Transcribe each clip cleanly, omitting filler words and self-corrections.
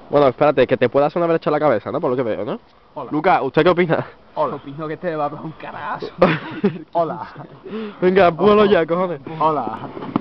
Bueno, espérate, que te pueda sonar haber hecho la cabeza, ¿no? Por lo que veo, ¿no? Hola. Lucas, ¿usted qué opina? Hola. Opino que este va a un carajo. Hola. Venga, empújalo ya, cojones. Hola.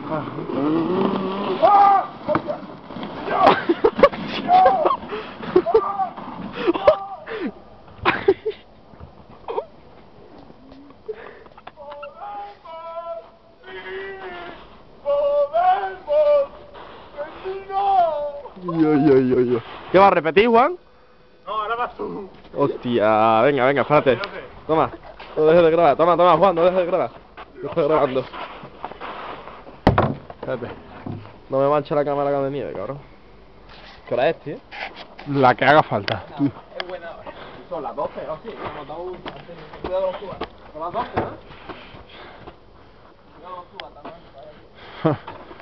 ¿Qué va a repetir, Juan? No, ahora vas tú. Hostia, venga, espérate. Toma, no dejes de grabar. Toma, Juan, no dejes de grabar. Yo estoy grabando. Espérate. No me mancha la cámara con de nieve, cabrón. ¿Qué hora es, tío? La que haga falta. Es buena hora. Son las 12, o sí, hemos dado un... Cuidado con Cuba. Son las 12, ¿no? Cuidado con Cuba también.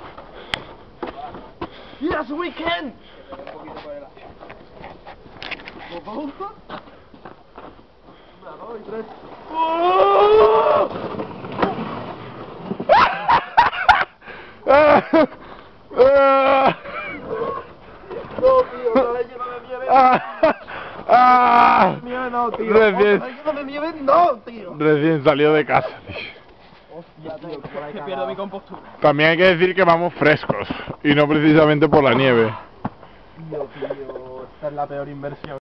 ¡Yes, we can! Un poquito por el... ¿Cómo? 1, 2 y 3. No, tío, no le lleno de nieve. Nieve no, tío. Recién, No le lleno de nieve, no, tío. recién salió de casa, tío. Hostia, tío, que pierdo mi compostura. También hay que decir que vamos frescos y no precisamente por la nieve. Tío, esta es la peor inversión.